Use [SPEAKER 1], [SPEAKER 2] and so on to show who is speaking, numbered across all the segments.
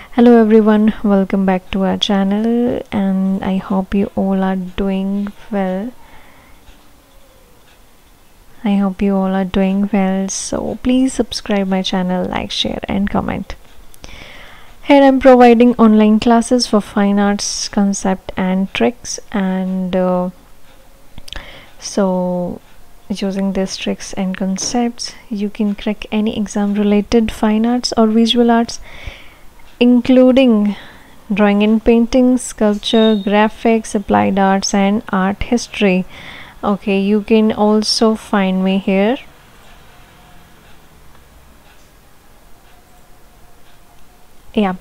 [SPEAKER 1] Hello everyone, welcome back to our channel and I hope you all are doing well. So please subscribe my channel, like, share and comment. Here I'm providing online classes for fine arts concept and tricks and so using these tricks and concepts you can crack any exam related fine arts or visual arts, including drawing and painting, sculpture, graphics, applied arts and art history. Okay, you can also find me here. Yeah.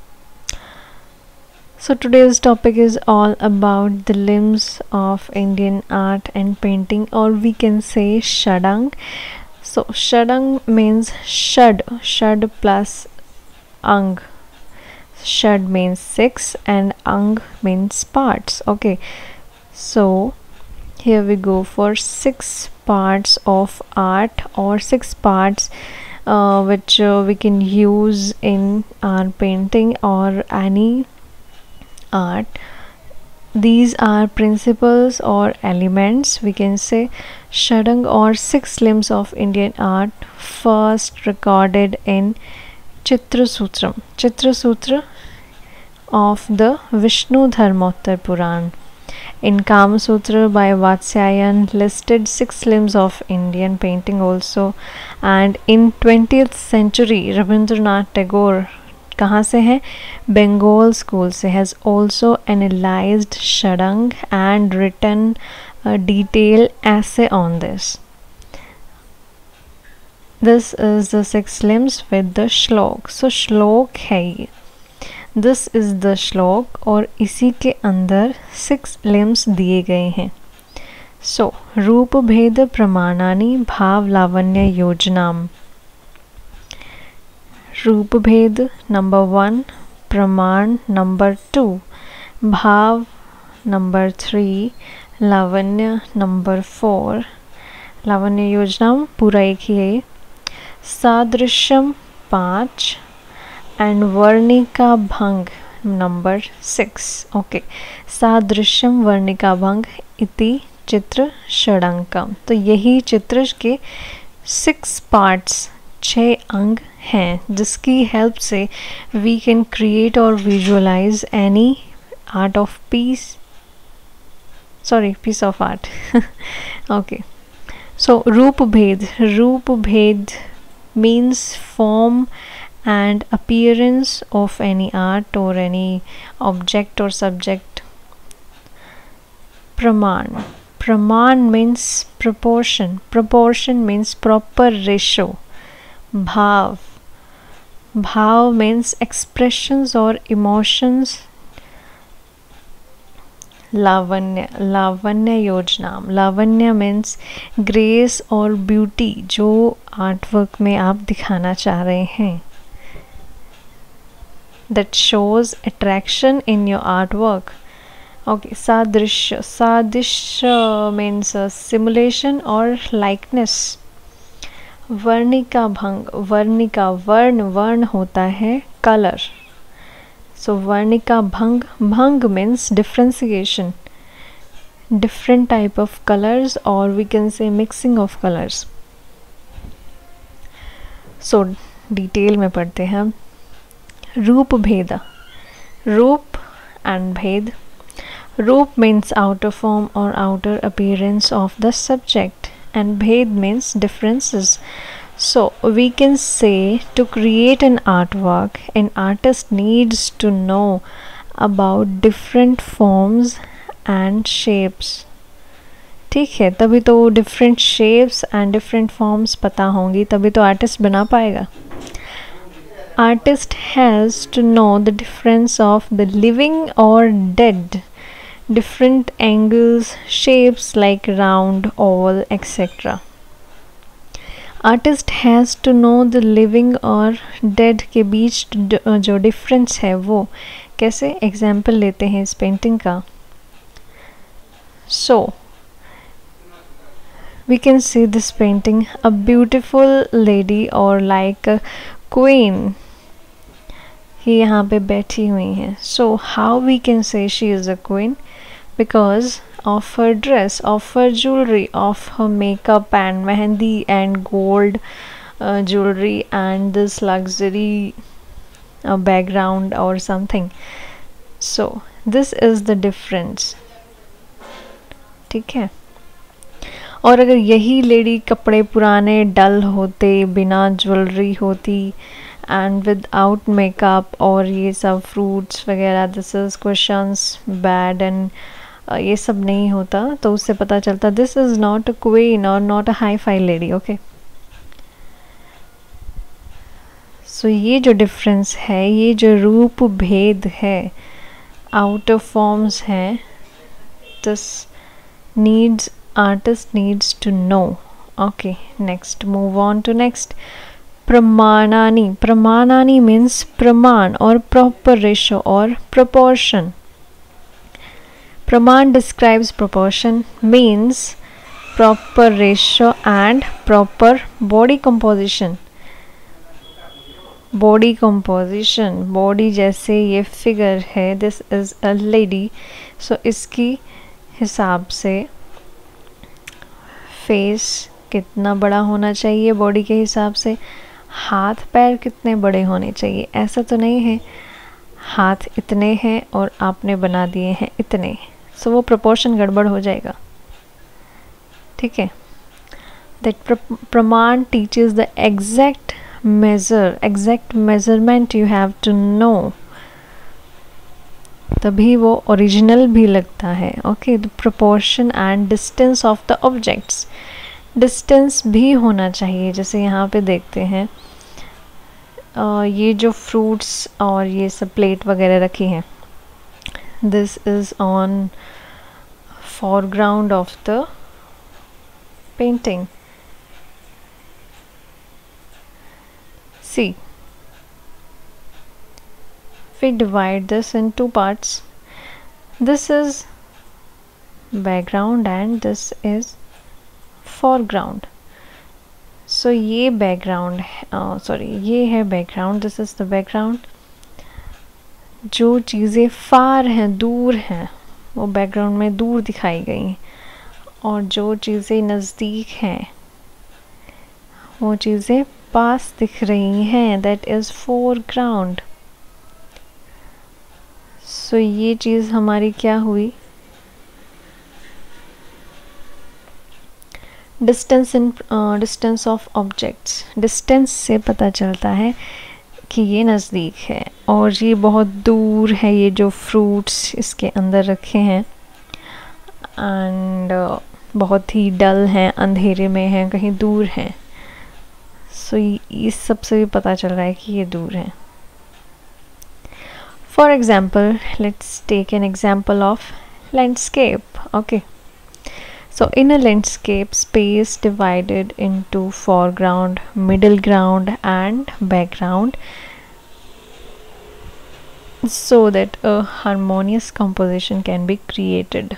[SPEAKER 1] So today's topic is all about the limbs of Indian art and painting, or we can say Shadang. So Shadang means shad plus ang. Shad means 6 and ang means parts. Okay, so here we go for 6 parts of art or 6 parts which we can use in our painting or any art. These are principles or elements, we can say Shadang or 6 limbs of Indian art, first recorded in Chitrasutram of the Vishnu Dharmottar Puran. In Kama Sutra by Vatsyayan listed 6 limbs of Indian painting also. And in 20th century Rabindranath Tagore, कहाँ से है, Bengal school से, has also analyzed Shadang and written a detailed essay on this. This is the 6 limbs with the shlok. So shlok है ये, this is the श्लोक और इसी के अंदर 6 लिम्स दिए गए हैं. सो रूप भेद प्रमाणानि भाव लावण्य योजनाम. रूप भेद नंबर 1, प्रमाण नंबर 2, भाव नंबर 3, लावण्य नंबर 4. लावण्य योजनाम पूरा एक ही है. सादृश्यम 5 and वर्णिका भंग नंबर 6. ओके, सादृश्यम वर्णिका भंग इति चित्र षडंकम. तो यही चित्र के 6 पार्ट्स, 6 अंग हैं जिसकी हेल्प से वी कैन क्रिएट और visualize any art of piece of art. Okay, so रूप भेद means form and appearance of any art or any object or subject. Praman means proportion means proper ratio. Bhav means expressions or emotions. Lavanya योजनाम, lavanya means grace और beauty जो artwork में आप दिखाना चाह रहे हैं, that shows attraction in your artwork. Okay, sadishya means a simulation or likeness. Varnika भंग, वर्णिका वर्ण होता है color. So Varnika bhang means differentiation, different type of colors or we can say mixing of colors. So detail में पढ़ते हैं हम. रूप भेद, रूप and भेद. रूप means outer form or outer appearance of the subject and bhed means differences. So we can say to create an artwork, an artist needs to know about different forms and shapes. ठीक है, तभी तो different shapes and different forms पता होंगी, तभी तो artist बना पाएगा. Artist has to know the difference of the living or dead, different angles, shapes like round, oval, etc. Artist has to know the living और dead के बीच जो difference है वो कैसे. एग्जाम्पल लेते हैं इस पेंटिंग का. So we can see this painting, a beautiful lady or like a queen. ये यहाँ पे बैठी हुई हैं. So how we can say she is a queen? Because of her dress, of her jewelry, of her makeup and mehendi and gold jewelry and this luxury background or something. So this is the difference. ठीक है. और अगर यही lady कपड़े पुराने डल होते, बिना jewellery होती एंड विदाउट मेकअप और ये सब फ्रूट्स वगैरह, this is questions bad and ये सब नहीं होता, तो उससे पता चलता this is not a queen और not a hi fi lady. Okay, so ये जो डिफरेंस है, ये जो रूप भेद है, आउटर फॉर्म्स हैं, this needs artist needs to know. Okay, next, move on to next. Pramanani. Pramanani means praman or proper ratio or proportion. Praman describes proportion, means proper ratio and proper body composition. Body composition, body जैसे ये figure है, this is a lady, so इसकी हिसाब से face कितना बड़ा होना चाहिए बॉडी के हिसाब से, हाथ पैर कितने बड़े होने चाहिए. ऐसा तो नहीं है हाथ इतने हैं और आपने बना दिए हैं इतने, सो वो प्रोपोर्शन गड़बड़ हो जाएगा. ठीक है. दैट प्रमाण teaches the exact measurement you have to know, तभी वो ओरिजिनल भी लगता है. Okay, the proportion and distance of the objects, distance भी होना चाहिए. जैसे यहाँ पे देखते हैं ये जो फ्रूट्स और ये सब प्लेट वगैरह रखी हैं, this is on foreground of the painting. See, we divide this in two parts. This is background and this is foreground. So ये background, sorry, ये है background, this is the background. जो चीज़ें फार हैं, दूर हैं, वो बैकग्राउंड में दूर दिखाई गई, और जो चीज़ें नज़दीक हैं वो चीज़ें पास दिख रही हैं, दैट इज़ फोरग्राउंड. सो ये चीज़ हमारी क्या हुई? Distance of objects. डिस्टेंस से पता चलता है कि ये नज़दीक है और ये बहुत दूर है. ये जो फ्रूट्स इसके अंदर रखे हैं एंड बहुत ही डल हैं, अंधेरे में हैं, कहीं दूर हैं. सो इस सब से भी पता चल रहा है कि ये दूर हैं. For example, let's take an example of landscape. Okay, so in a landscape, space divided into foreground, middle ground and background so that a harmonious composition can be created.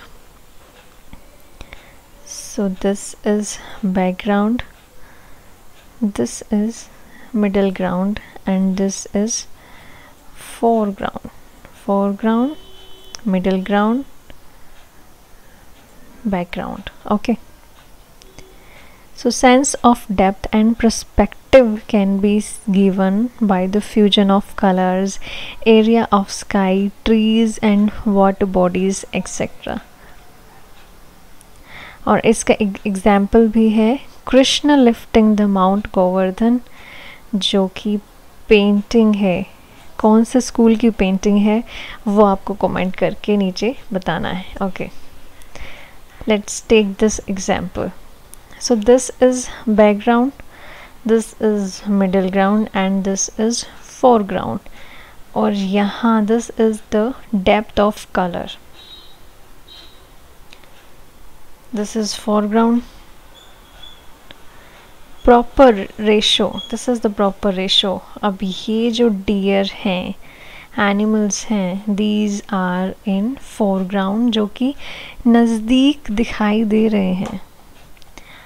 [SPEAKER 1] So this is background, this is middle ground and this is foreground. Foreground, middle ground, background. Okay, so sense of depth and perspective can be given by the fusion of colors, area of sky, trees and water bodies etc. और इसका example भी है Krishna lifting the mount Govardhan, जो कि painting है. कौन से school की पेंटिंग है वो आपको कमेंट करके नीचे बताना है. Okay, let's take this example. So this is background, this is middle ground and this is foreground. और यहाँ this is the depth of color. This is foreground. Proper ratio, this is the proper ratio. अब ये जो deer हैं, animals हैं, these are in foreground, जो कि नज़दीक दिखाई दे रहे हैं,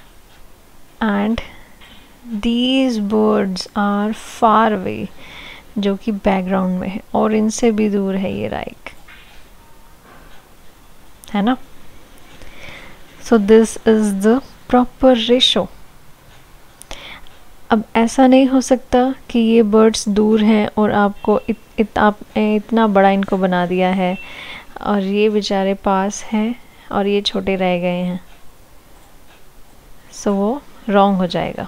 [SPEAKER 1] and these birds are far away, जो कि बैकग्राउंड में है, और इनसे भी दूर है ये राइक, है ना। So this is the proper ratio. अब ऐसा नहीं हो सकता कि ये बर्ड्स दूर हैं और आपको आपने इतना बड़ा इनको बना दिया है और ये बेचारे पास हैं और ये छोटे रह गए हैं, सो वो रॉन्ग हो जाएगा।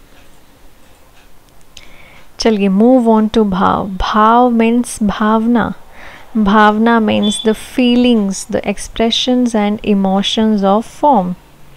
[SPEAKER 1] चलिए मूव ऑन टू भाव। भाव मीन्स भावना। भावना means the feelings, the expressions and emotions of form.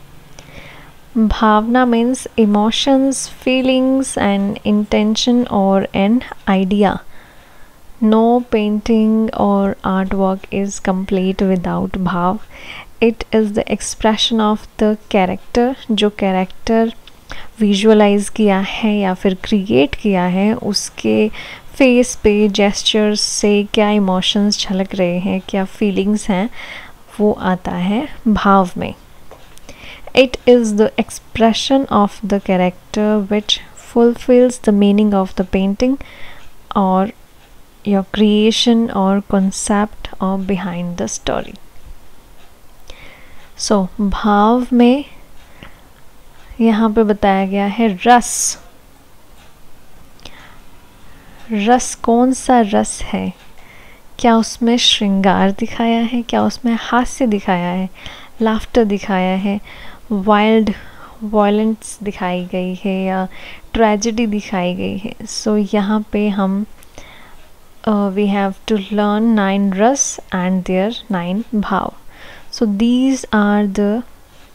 [SPEAKER 1] Bhavna means emotions, feelings, and intention or an idea. No painting or artwork is complete without bhav. It is the expression of the character. जो character visualize किया है या फिर create किया है, उसके face पे gestures से क्या emotions झलक रहे हैं, क्या feelings हैं, वो आता है भाव में। It is the expression of the character which fulfills the meaning of the painting or your creation or concept or behind the story. So भाव में यहाँ पे बताया गया है रस। रस कौन सा रस है? क्या उसमें श्रृंगार दिखाया है? क्या उसमें हास्य दिखाया है? लाफ्टर दिखाया है? वायलेंस दिखाई गई है या ट्रेजेडी दिखाई गई है? सो यहाँ पे हम वी हैव टू लर्न 9 रस एंड देयर 9 भाव। So these are the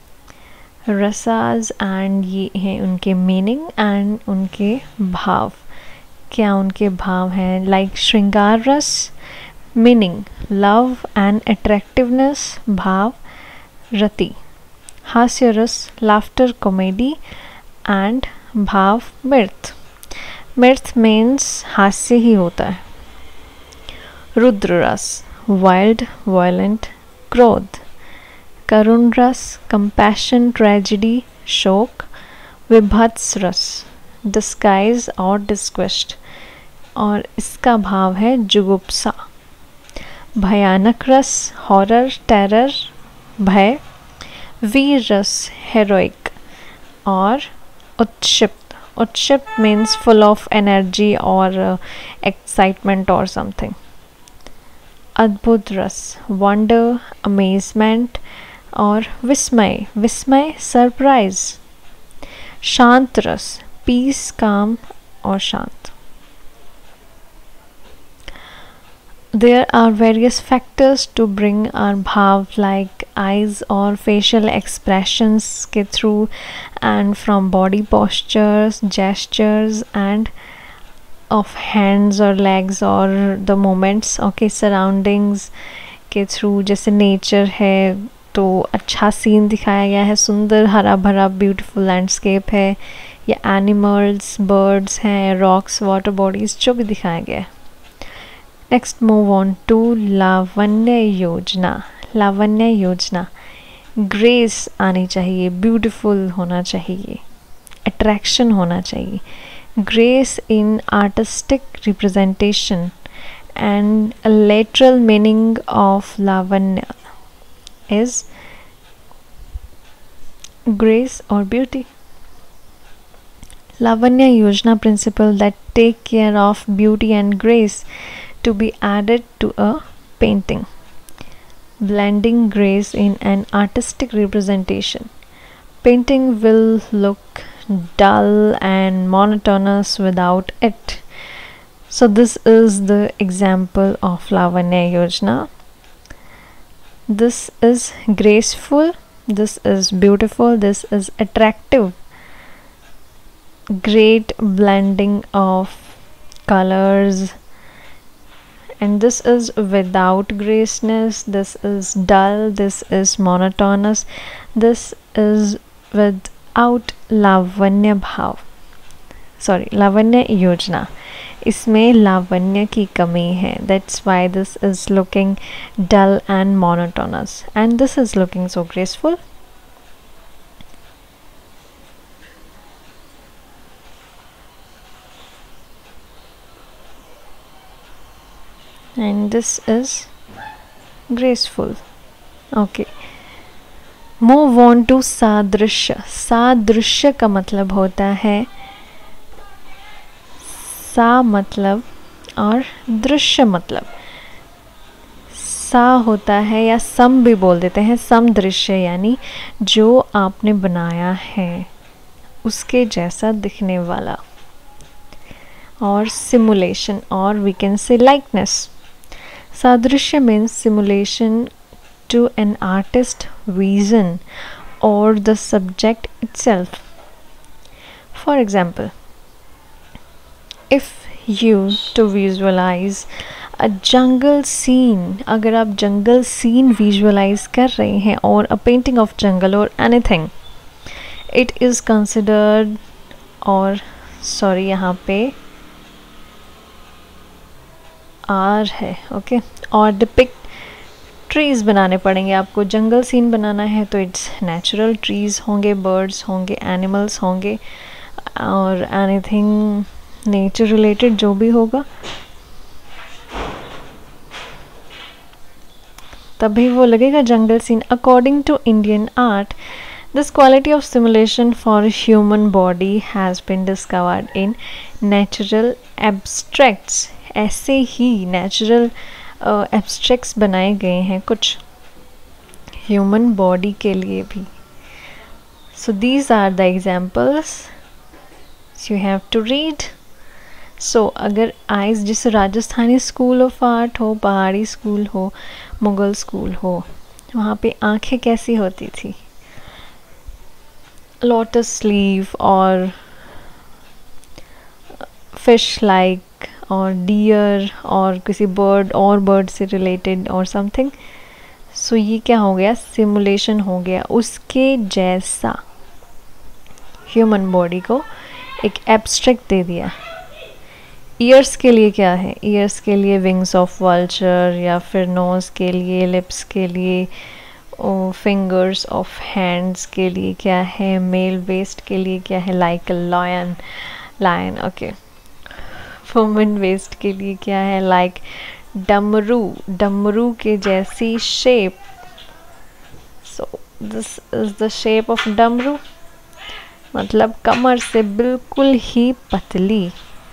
[SPEAKER 1] rasas and ये हैं उनके मीनिंग एंड उनके भाव। क्या उनके भाव हैं? लाइक श्रृंगार रस, मीनिंग लव एंड अट्रैक्टिवनेस, भाव रति। हास्य रस, लाफ्टर कॉमेडी एंड भाव मिर्थ। मिर्थ मीन्स हास्य ही होता है। रुद्र रस, वाइल्ड, वायलेंट, क्रोध। करुण रस, कंपैशन, ट्रेजेडी, शोक। विभत्स रस, डिस्गाइज और डिस्क्वेस्ट, और इसका भाव है जुगुप्सा। भयानक रस, हॉरर, टेरर, भय। वीर रस, हेरोइक, और उत्क्षिप्त। उत्क्षिप्त मीन्स फुल ऑफ एनर्जी और एक्साइटमेंट और समथिंग। अद्भुत रस, वंडर, अमेजमेंट, और विस्मय। विस्मय सरप्राइज। शांत रस, पीस, काम और शांत। There are various factors to bring our bhav like eyes or facial expressions के through and from body postures, gestures and of hands or legs or the moments, okay, surroundings के through। जैसे nature है तो अच्छा scene दिखाया गया है, सुंदर हरा भरा ब्यूटीफुल लैंडस्केप है, या एनिमल्स, बर्ड्स हैं, रॉक्स, वाटर बॉडीज, जो भी दिखाया गया है। नेक्स्ट मूव ऑन टू लावण्य योजना। लावण्य योजना, ग्रेस आनी चाहिए, ब्यूटीफुल होना चाहिए, अट्रैक्शन होना चाहिए। Grace in artistic representation and a literal meaning of lavanya is grace or beauty. Lavanya Yojana principle that take care of beauty and grace to be added to a painting, blending grace in an artistic representation. Painting will look dull and monotonous without it. So this is the example of Lavanya Yojana. This is graceful, this is beautiful, this is attractive. Great blending of colors, and this is without graceness, this is dull, this is monotonous, this is without lavanya bhav, sorry, lavanya yojana। इसमें लावण्य की कमी है, that's why this is looking dull and monotonous and this is looking so graceful। and this is graceful. Okay, move on to सादृश्य. सादृश्य का मतलब होता है सा मतलब और दृश्य मतलब. सा होता है या सम भी बोल देते हैं, सम दृश्य यानी जो आपने बनाया है उसके जैसा दिखने वाला. और सिमुलेशन और वी कैन से लाइकनेस. सादृश्य means simulation to an artist's vision or the subject itself. For example, if you to visualize a jungle scene, अगर आप jungle scene visualize कर रहे हैं और a painting of jungle or anything, it is considered और sorry यहाँ पे R है, okay, और depict ट्रीज़ बनाने पड़ेंगे आपको. जंगल सीन बनाना है तो इट्स नेचुरल ट्रीज़ होंगे, बर्ड्स होंगे, एनिमल्स होंगे और एनीथिंग नेचर रिलेटेड जो भी होगा तभी वो लगेगा जंगल scene. According to Indian art, this quality of simulation for human body has been discovered in natural abstracts. ऐसे ही नेचुरल एब्स्ट्रैक्ट्स बनाए गए हैं कुछ ह्यूमन बॉडी के लिए भी. So these are the examples you have to read. So अगर आइज जैसे राजस्थानी स्कूल ऑफ आर्ट हो, पहाड़ी स्कूल हो, मुगल स्कूल हो, वहाँ पे आंखें कैसी होती थी, लोटस स्लीव और फिश लाइक और डियर और किसी बर्ड और बर्ड से रिलेटेड और समथिंग. सो ये क्या हो गया, सिमुलेशन हो गया, उसके जैसा ह्यूमन बॉडी को एक एब्स्ट्रैक्ट दे दिया. ईयर्स के लिए क्या है, ईयर्स के लिए विंग्स ऑफ वल्चर, या फिर नोज़ के लिए, लिप्स के लिए, फिंगर्स ऑफ हैंड्स के लिए क्या है, मेल वेस्ट के लिए क्या है, like lion, lion. Okay, women waist के लिए क्या है, लाइक डमरू, डमरू के जैसी shape. So this is the shape of डमरू, मतलब कमर से बिल्कुल ही पतली.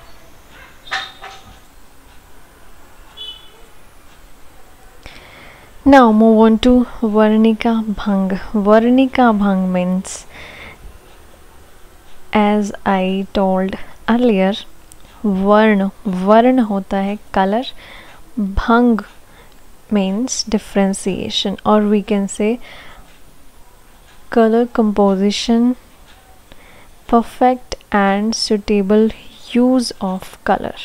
[SPEAKER 1] नाउ मूव ऑन टू वर्णिका भंग. वर्णिका भंग means, as I told earlier, वर्ण, वर्ण होता है कलर, भंग मीन्स डिफ्रेंसिएशन, और we can say colour composition, perfect and suitable use of color.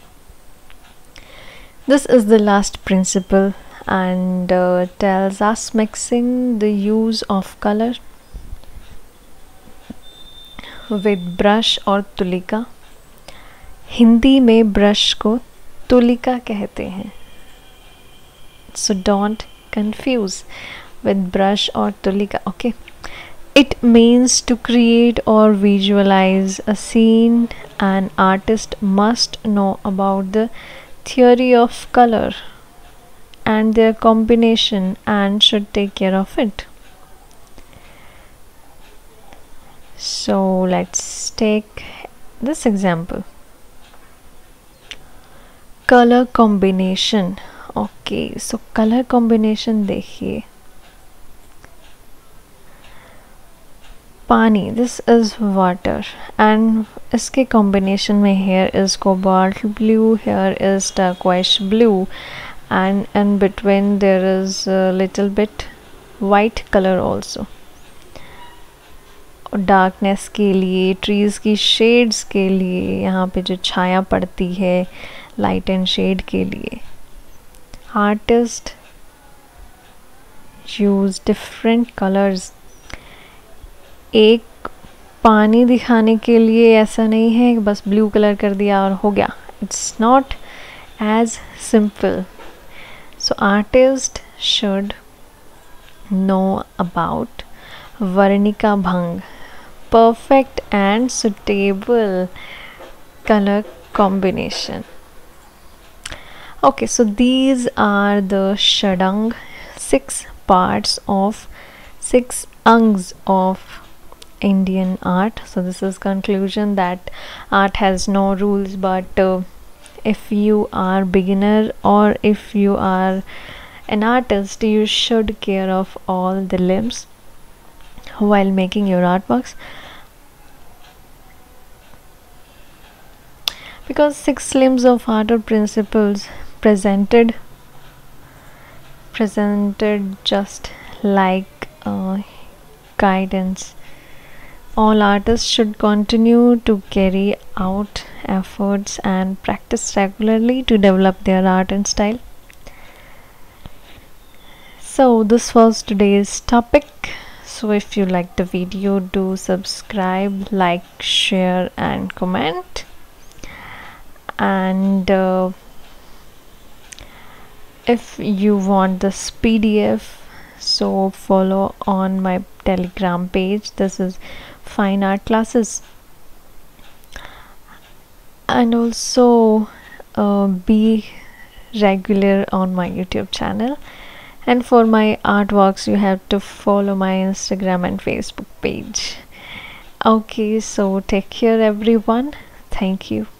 [SPEAKER 1] This is the last principle and tells us mixing the use of color with brush और तुलिका. हिंदी में brush को तुलिका कहते हैं. So don't confuse with brush or tulika. Okay, it means to create or visualize a scene. An artist must know about the theory of color and their combination and should take care of it. So let's take this example. Color combination. Okay, so color combination देखिए, पानी, this is water, and इसके combination में here is cobalt blue, here is turquoise blue, and in between there is a little bit white color also. Darkness के लिए, trees की shades के लिए, यहाँ पे जो छाया पड़ती है लाइट एंड शेड के लिए, आर्टिस्ट यूज डिफरेंट कलर्स. एक पानी दिखाने के लिए ऐसा नहीं है बस ब्लू कलर कर दिया और हो गया. It's not as simple. So artist should know about वर्णिका भंग, perfect and suitable color combination. Okay, so these are the Shadang, six parts of six angs of Indian art. So this is conclusion that art has no rules, but if you are beginner or if you are an artist, you should care of all the limbs while making your artworks, because six limbs of art or principles presented just like guidance. All artists should continue to carry out efforts and practice regularly to develop their art and style. So this was today's topic. So if you like the video, do subscribe, like, share and comment. And if you want this PDF, so follow on my Telegram page. This is Fine Art Classes. And also be regular on my YouTube channel. And for my artworks, you have to follow my Instagram and Facebook page. Okay, so take care everyone. Thank you.